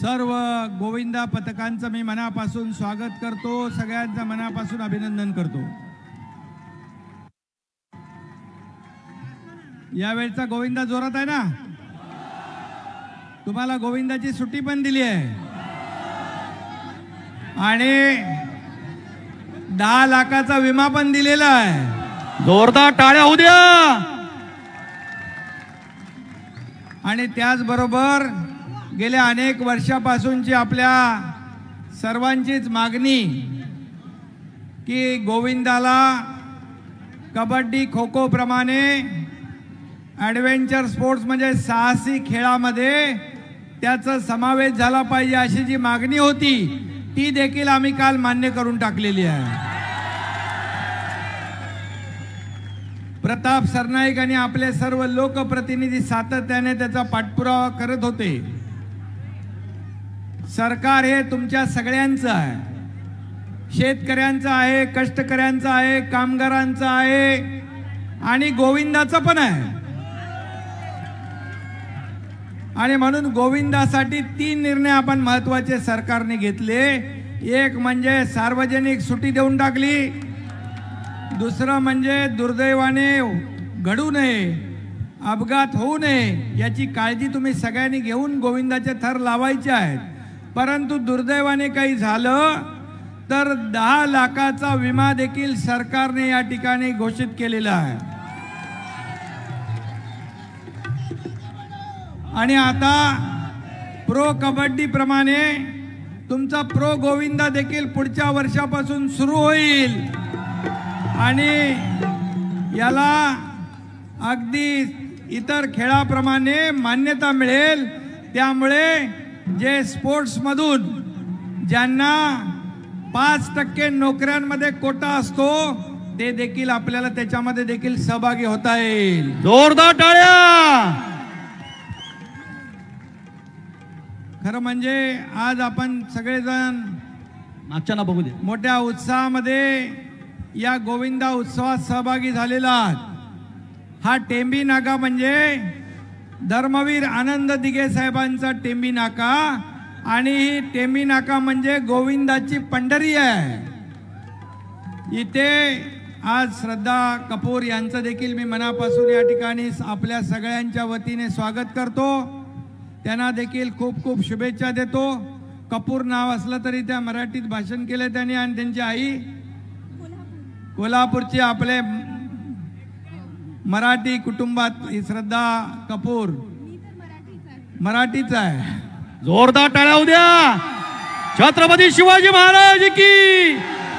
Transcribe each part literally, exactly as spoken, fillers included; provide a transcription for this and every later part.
सर्व गोविंदा पथकांचं मी मनापासून स्वागत करतो, सगळ्यांचं मनापासून अभिनंदन करतो। यावेळचा गोविंदा जोरात आहे ना? तुम्हाला गोविंदाची सुट्टी पण दिली आहे आणि दहा लाखाचा विमा पण दिलेला आहे। जोरदार टाळ्या होऊ द्या। आणि त्याचबरोबर गेल्या अनेक वर्षापासूनची आपल्या सर्वांचीच मागणी की गोविंदाला कबड्डी खो खो प्रमाणे ॲडव्हेंचर स्पोर्ट्स म्हणजे साहसी खेळामध्ये त्याचा समावेश झाला पाहिजे अशी जी मागणी होती ती देखील आम्ही काल मान्य करून टाकलेली आहे। प्रताप सरनाईक आणि आपले सर्व लोकप्रतिनिधी सातत्याने त्याचा पाठपुरावा करत होते। सरकार हे तुमच्या सगळ्यांचं आहे, शेतकऱ्यांचं आहे, कष्टकऱ्यांचं आहे, कामगारांचं आहे आणि गोविंदाचं पण आहे। आणि म्हणून गोविंदासाठी तीन निर्णय आपण महत्त्वाचे सरकारने घेतले। एक म्हणजे सार्वजनिक सुट्टी देऊन टाकली, दुसरं म्हणजे दुर्दैवाने घडू नये, अपघात होऊ नये याची काळजी तुम्ही सगळ्यांनी घेऊन गोविंदाचे थर लावायचे आहेत। परंतु दुर्दैवाने काही झालं तर दहा लाखाचा विमा देखील सरकारने या ठिकाणी घोषित केलेला आहे। आणि आता प्रो कबड्डी प्रमाणे तुमचा प्रो गोविंदा देखील पुढच्या वर्षापासून सुरू होईल आणि याला अगदी इतर खेळाप्रमाणे मान्यता मिळेल। त्यामुळे जे स्पोर्ट्स मधून ज्यांना पाच टक्के नोकऱ्यांमध्ये कोटा असतो ते देखील आपल्याला त्याच्यामध्ये देखील सहभागी होता येईल। जोरदार टाळ्या। खरं म्हणजे आज आपण सगळेजण मागच्या ना बघू दे मोठ्या उत्साहामध्ये या गोविंदा उत्सवात सहभागी झालेला आहात। हा टेंबी नाका म्हणजे धर्मवीर आनंद दिघे साहेबांचा टेंबी नाका आणि ही टेंबी नाका म्हणजे गोविंदाची पंढरी आहे। इथे आज श्रद्धा कपूर यांचं देखील मी मनापासून या ठिकाणी आपल्या सगळ्यांच्या वतीने स्वागत करतो, त्यांना देखील खूप खूप शुभेच्छा देतो। कपूर नाव असलं तरी त्या मराठीत भाषण केले त्यांनी आणि त्यांची आई कोल्हापूरची आपले मराठी कुटुंबात श्रद्धा कपूर मराठीच आहे। जोरदार टाळ्या होऊ द्या। छत्रपती शिवाजी महाराज की।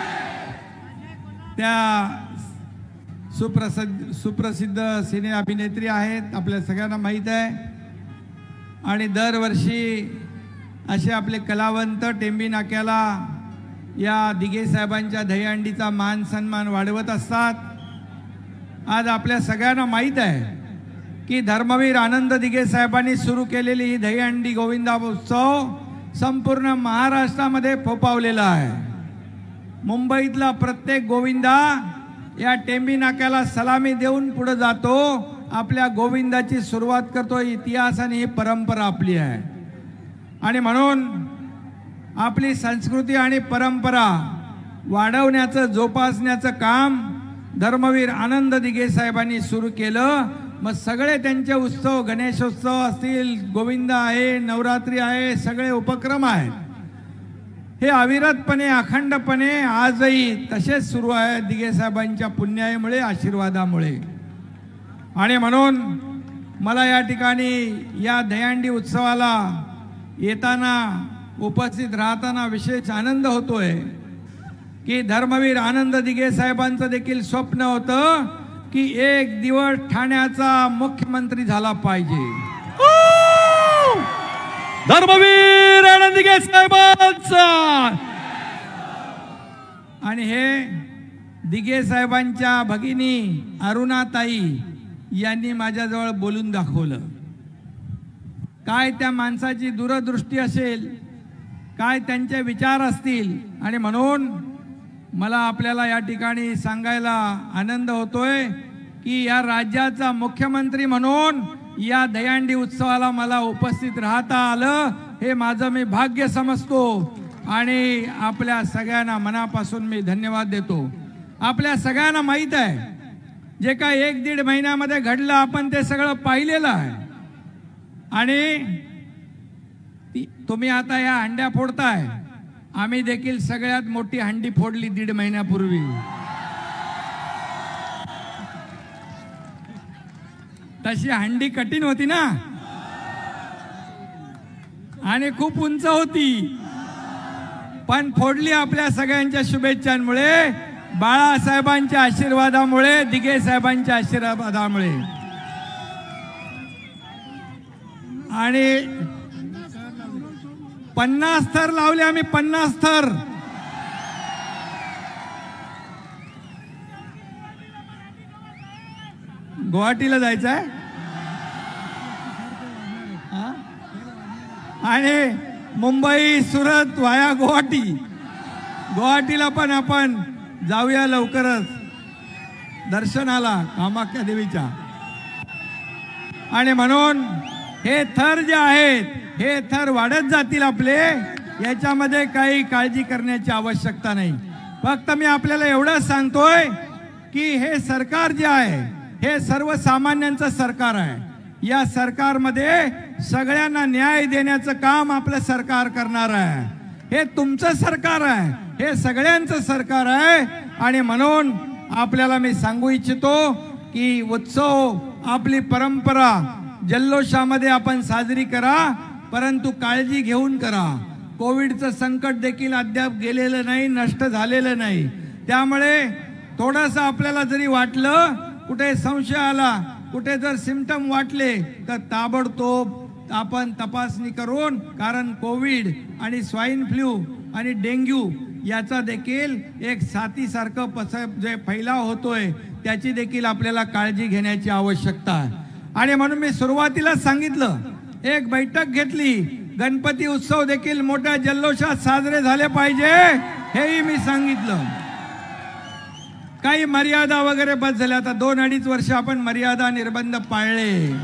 त्या सुप्रसिद्ध सुप्रसिद्ध सिने अभिनेत्री आहेत, आपल्या सगळ्यांना माहीत आहे। आणि दरवर्षी असे आपले कलावंत टेंबी नाक्याला या दिघे साहेबांच्या दहीहंडीचा मान सन्मान वाढवत असतात। आज आपल्या सगळ्यांना माहीत आहे की धर्मवीर आनंद दिघे साहेबांनी सुरू केलेली ही दहीहंडी गोविंदा उत्सव संपूर्ण महाराष्ट्रामध्ये फोफावलेला आहे। मुंबईतला प्रत्येक गोविंदा या टेंबी नाक्याला सलामी देऊन पुढे जातो, आपल्या गोविंदाची सुरुवात करतो। इतिहास आणि ही परंपरा आपली आहे आणि म्हणून आपली संस्कृती आणि परंपरा वाढवण्याचं जोपासण्याचं काम धर्मवीर आनंद दिघे साहेबांनी सुरू केलं। मग सगळे त्यांचे उत्सव, गणेशोत्सव असतील, गोविंदा आहे, नवरात्री आहे, सगळे उपक्रम आहेत, हे अविरतपणे अखंडपणे आजही तसेच सुरू आहे दिघे साहेबांच्या पुण्यामुळे, आशीर्वादामुळे। आणि म्हणून मला या ठिकाणी या दहीहंडी उत्सवाला येताना उपस्थित राहताना विशेष आनंद होतोय की धर्मवीर आनंद दिघे साहेबांचं देखील स्वप्न होतं की एक दिवस ठाण्याचा मुख्यमंत्री झाला पाहिजे। धर्मवीर आनंद दिघे साहेबांचा। आणि हे दिघे साहेबांच्या भगिनी अरुणाताई यांनी माझ्याजवळ बोलून दाखवलं। काय त्या माणसाची दूरदृष्टी असेल, काय त्यांचे विचार असतील। आणि म्हणून मला आपल्याला या ठिकाणी सांगायला आनंद होतोय की या राज्याचा मुख्यमंत्री म्हणून या दहीहंडी उत्सवाला मला उपस्थित राहता आलं हे माझं मी भाग्य समजतो आणि आपल्या सगळ्यांना मनापासून मी धन्यवाद देतो। आपल्या सगळ्यांना माहीत आहे जे काय एक दीड महिन्यामध्ये घडलं आपण ते सगळं पाहिलेलं आहे आणि तुम्ही आता या हंड्या फोडताय, आम्ही देखील सगळ्यात मोठी हंडी फोडली दीड महिन्यापूर्वी। तशी हंडी कठीण होती ना आणि खूप उंच होती, पण फोडली आपल्या सगळ्यांच्या शुभेच्छांमुळे, बाळासाहेबांच्या आशीर्वादामुळे, दिघे साहेबांच्या आशीर्वादामुळे। आणि पन्नास थर लावले आम्ही, पन्नास थर। गुवाहाटीला जायचं आहे आणि मुंबई सुरत वाया गुवाहाटी, गुवाहाटीला पण आपण जाऊया लवकरच दर्शनाला कामाख्या देवीच्या। आणि म्हणून हे थर जे आहेत हे थर वाढत जातील आपले, याच्यामध्ये काही काळजी करण्याची आवश्यकता नाही। फक्त मी आपल्याला एवढंच सांगतोय की हे सरकार जे आहे हे सर्वसामान्यांचं सरकार आहे। या सरकारमध्ये सगळ्यांना न्याय देण्याचं काम आपलं सरकार करणार आहे। हे तुमचं सरकार आहे, हे सगळ्यांचं सरकार आहे आणि म्हणून आपल्याला मी सांगू इच्छितो की उत्सव आपली परंपरा जल्लोषामध्ये आपण साजरी करा, परंतु काळजी घेऊन करा। कोविडचं संकट देखील अद्याप गेलेलं नाही, नष्ट झालेलं नाही। त्यामुळे थोडंसं आपल्याला जरी वाटलं, कुठे संशय आला, कुठे जर सिम्पटम वाटले तर ताबडतोब आपण तपासणी करून, कारण कोविड आणि स्वाईन फ्लू आणि डेंग्यू याचा देखील एक साथीसारखं पस जे फैलाव होतोय त्याची देखील आपल्याला काळजी घेण्याची आवश्यकता आहे। आणि म्हणून मी सुरुवातीला सांगितलं, एक बैठक घेतली, गणपती उत्सव देखील मोठ्या जल्लोषात साजरे झाले पाहिजे हेही मी सांगितलं। काही मर्यादा वगैरे बस झाल्या, आता दोन अडीच वर्ष आपण मर्यादा निर्बंध पाळले,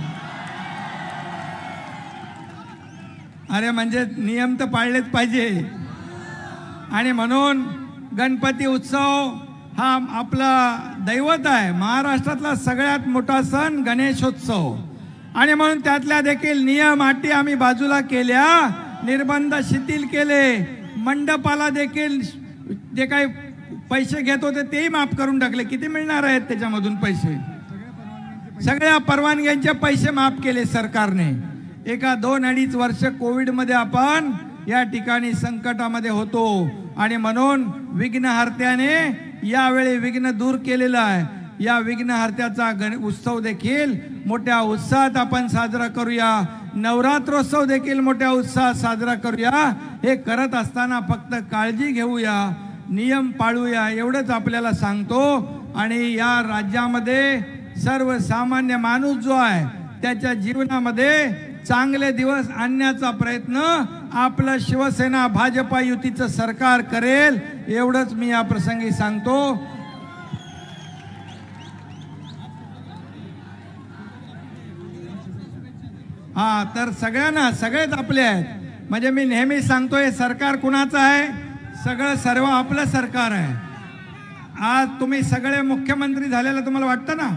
अरे म्हणजे नियम तर पाळलेच पाहिजे। आणि म्हणून गणपती उत्सव हा आपला दैवत आहे, महाराष्ट्रातला सगळ्यात मोठा सण गणेशोत्सव। आणि म्हणून त्यातल्या देखील नियम अटी आम्ही बाजूला केल्या, निर्बंध शिथिल केले, मंडपाला देखील जे काही पैसे घेत होते तेही माफ करून टाकले। किती मिळणार आहेत त्याच्यामधून पैसे? सगळ्या परवानग्यांचे पैसे माफ केले सरकारने। एका दोन अडीच वर्ष कोविडमध्ये आपण या ठिकाणी संकटामध्ये होतो आणि म्हणून विघ्नहर्त्याने यावेळी विघ्न दूर केलेला आहे। या विघ्नहर्त्याचा गण उत्सव देखील मोठ्या उत्साहात आपण साजरा करूया, नवरात्रोत्सव देखील मोठ्या उत्साहात साजरा करूया। हे करत असताना फक्त काळजी घेऊया, नियम पाळूया एवढंच आपल्याला सांगतो। आणि या राज्यामध्ये सर्वसामान्य माणूस जो आहे त्याच्या जीवनामध्ये चांगले दिवस आणण्याचा प्रयत्न आपलं शिवसेना भाजपा युतीचं सरकार करेल एवढंच मी या प्रसंगी सांगतो। हा तर सगळ्यांना सगळेच आपले आहेत, म्हणजे मी नेहमी सांगतोय सरकार कुणाचं आहे? सगळं सर्व आपलं सरकार आहे। आज तुम्ही सगळे मुख्यमंत्री झालेलं तुम्हाला वाटतं ना?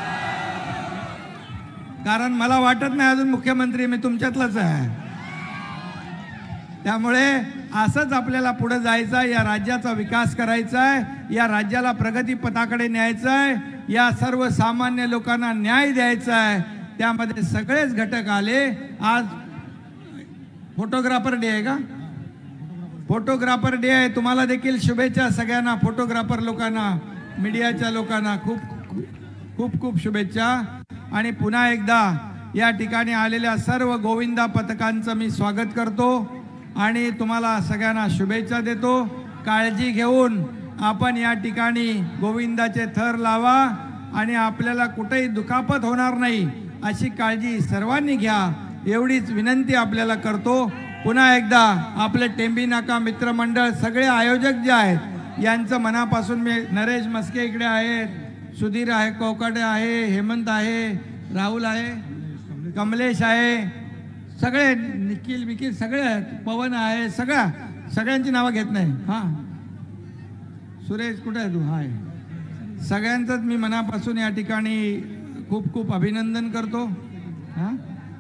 कारण मला वाटत नाही अजून मुख्यमंत्री मी तुमच्यातलाच आहे। त्यामुळे असंच आपल्याला पुढे जायचं आहे, या राज्याचा विकास करायचा आहे, या राज्याला प्रगती पथाकडे न्यायचं आहे, या सर्वसामान्य लोकांना न्याय द्यायचा आहे। त्यामध्ये सगळेच घटक आले। आज फोटोग्राफर डे आहे का? फोटोग्राफर डे आहे, तुम्हाला देखील शुभेच्छा सगळ्यांना, फोटोग्राफर लोकांना, मीडियाच्या लोकांना खूप खूप खूप शुभेच्छा। आणि पुन्हा एकदा या ठिकाणी आलेल्या सर्व गोविंदा पथकांचं मी स्वागत करतो आणि तुम्हाला सगळ्यांना शुभेच्छा देतो। काळजी घेऊन आपण या ठिकाणी गोविंदाचे थर लावा आणि आपल्याला कुठेही दुखापत होणार नाही अशी काळजी सर्वांनी घ्या एवढीच विनंती आपल्याला करतो। पुन्हा एकदा आपले टेंबी नाका मित्रमंडळ सगळे आयोजक जे आहेत यांचं मनापासून मी, नरेश मस्के इकडे आहेत, सुधीर आहे, कोकाटे आहे, हेमंत आहे, राहुल आहे, कमलेश आहे, सगळे निखिल बिखिल सगळे आहेत, पवन आहे, सगळ्या सगळ्यांची नावं घेत नाही. हां सुरेश कुठे आहे तू? हाय. सगळ्यांचंच मी मनापासून या ठिकाणी खूप खूप अभिनंदन करतो. हां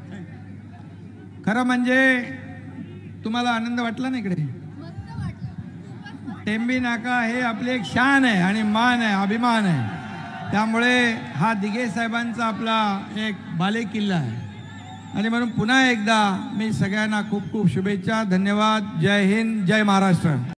खरं म्हणजे तुम्हाला आनंद वाटला ना इकडे? टेंबी नाका हे आपली एक शान आहे आणि मान आहे, अभिमान आहे. त्यामुळे हा दिघे साहेबांचा आपला एक बालेकिल्ला आहे आणि म्हणून पुन्हा एकदा मी सगळ्यांना खूप खूप शुभेच्छा. धन्यवाद. जय हिंद, जय महाराष्ट्र.